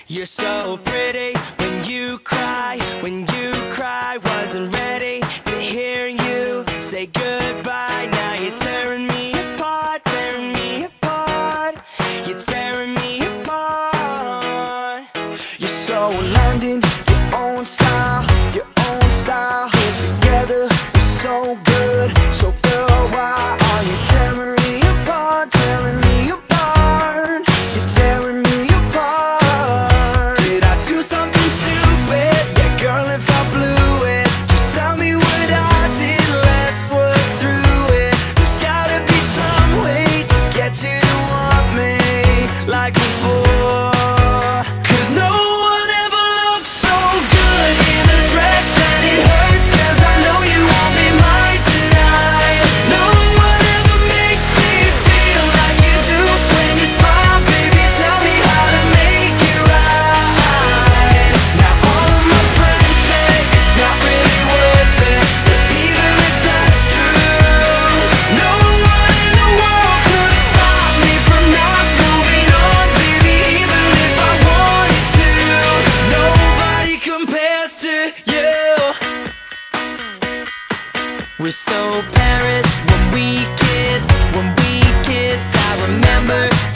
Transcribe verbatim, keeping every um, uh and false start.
You're so pretty when you cry, when you cry. Wasn't ready to hear you say goodbye. Now you're tearing me apart, tearing me apart. You're tearing me apart. You're so London, your own style, your own style. Here together, we're so good, so girl, why are you tearing me apart, tearing me apart? You're tearing me apart. Did I do something stupid? Yeah, girl, if I blew it, just tell me what I did, let's work through it. There's gotta be some way to get you to want me like before. Cause no one ever looks so good in a dress, and it hurts cause I know you won't be mine tonight. No one ever makes me feel like you do when you smile, baby, tell me how to make it right. Now all of my friends say it's not really worth it, but even if that's true, no one in the world could stop me from not moving on, baby, even if I wanted to. Nobody compares to you. We're so Paris when we kissed, when we kissed. I remember